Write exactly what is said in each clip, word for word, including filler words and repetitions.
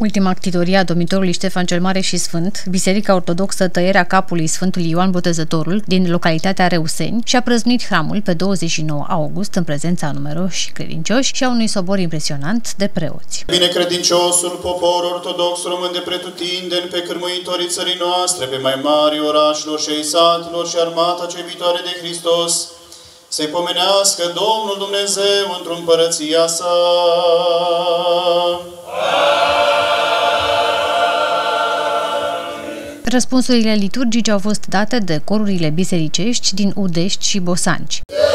Ultima ctitorie a domnitorului Ștefan cel Mare și Sfânt, Biserica Ortodoxă Tăierea Capului Sfântului Ioan Botezătorul din localitatea Reușeni și-a prăznuit hramul pe douăzeci și nouă august în prezența a numeroși credincioși și a unui sobor impresionant de preoți. Binecredinciosul popor ortodox român de pretutindeni, pe cârmuitorii țării noastre, pe mai mari orașelor și ai satelor și armata cea viitoare de Hristos, să-i pomenească Domnul Dumnezeu într-o împărăția sa. Răspunsurile liturgice au fost date de corurile bisericești din Udești și Bosanci.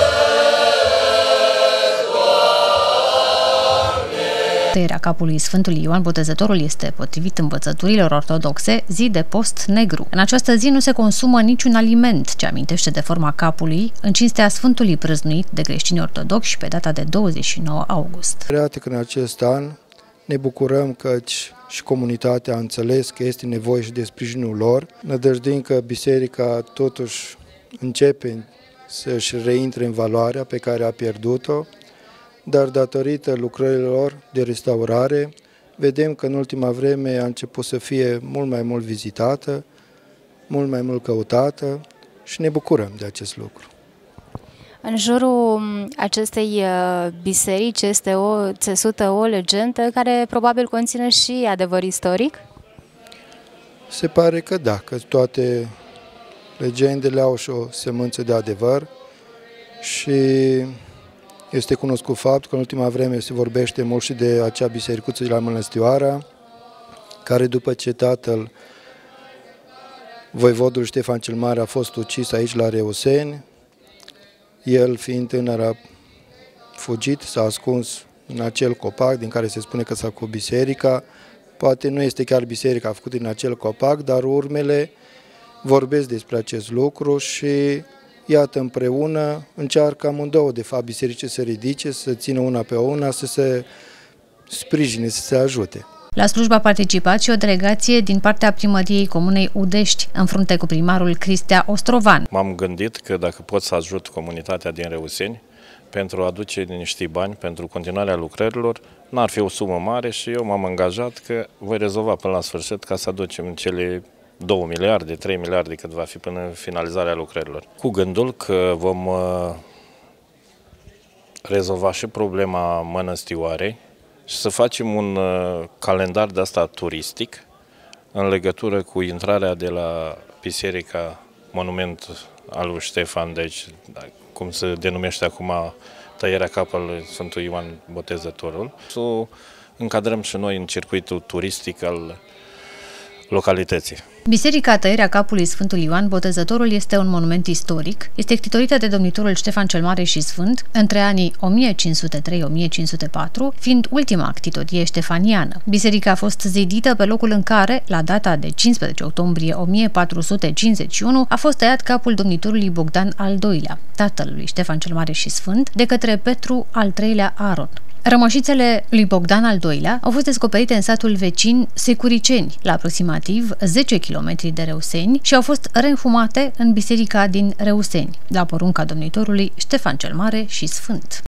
Tăierea capului Sfântului Ioan Botezătorul este, potrivit învățăturilor ortodoxe, zi de post negru. În această zi nu se consumă niciun aliment ce amintește de forma capului, în cinstea Sfântului prăznuit de creștini ortodoxi pe data de douăzeci și nouă august. Iată că în acest an ne bucurăm căci și comunitatea a înțeles că este nevoie și de sprijinul lor. Nădăjduim că biserica totuși începe să-și reintre în valoarea pe care a pierdut-o, dar datorită lucrărilor de restaurare, vedem că în ultima vreme a început să fie mult mai mult vizitată, mult mai mult căutată și ne bucurăm de acest lucru. În jurul acestei biserici este o țesută, o legendă care probabil conține și adevăr istoric? Se pare că da, că toate legendele au și o semânță de adevăr și este cunoscut fapt că în ultima vreme se vorbește mult și de acea bisericuță de la Mănăstioara, care după ce tatăl voivodul Ștefan cel Mare a fost ucis aici la Reușeni, el, fiind tânăr, a fugit, s-a ascuns în acel copac din care se spune că s-a făcut biserica. Poate nu este chiar biserica făcută din acel copac, dar urmele vorbesc despre acest lucru și iată, împreună încearcă amândouă, de fapt, biserice să ridice, să țină una pe una, să se sprijine, să se ajute. La slujbă a participat și o delegație din partea primăriei comunei Udești, în frunte cu primarul Cristea Ostrovan. M-am gândit că dacă pot să ajut comunitatea din Reușeni pentru a aduce niște bani pentru continuarea lucrărilor, n-ar fi o sumă mare și eu m-am angajat că voi rezolva până la sfârșit ca să aducem cele două miliarde, trei miliarde cât va fi până finalizarea lucrărilor. Cu gândul că vom rezolva și problema Mănăstioarei și să facem un calendar de asta turistic în legătură cu intrarea de la biserica monument al lui Ștefan, deci cum se denumește acum Tăierea Capului Sfântul Ioan Botezătorul, să o încadrăm și noi în circuitul turistic al localității. Biserica Tăierea Capului Sfântului Ioan Botezătorul este un monument istoric. Este ctitorită de domnitorul Ștefan cel Mare și Sfânt între anii o mie cinci sute trei - o mie cinci sute patru, fiind ultima ctitorie ștefaniană. Biserica a fost zidită pe locul în care, la data de cincisprezece octombrie o mie patru sute cincizeci și unu, a fost tăiat capul domnitorului Bogdan al doilea, tatălui Ștefan cel Mare și Sfânt, de către Petru al treilea Aron. Rămășițele lui Bogdan al doilea au fost descoperite în satul vecin Securiceni, la aproximativ zece kilometri de Reușeni, și au fost reînfumate în biserica din Reușeni, la porunca domnitorului Ștefan cel Mare și Sfânt.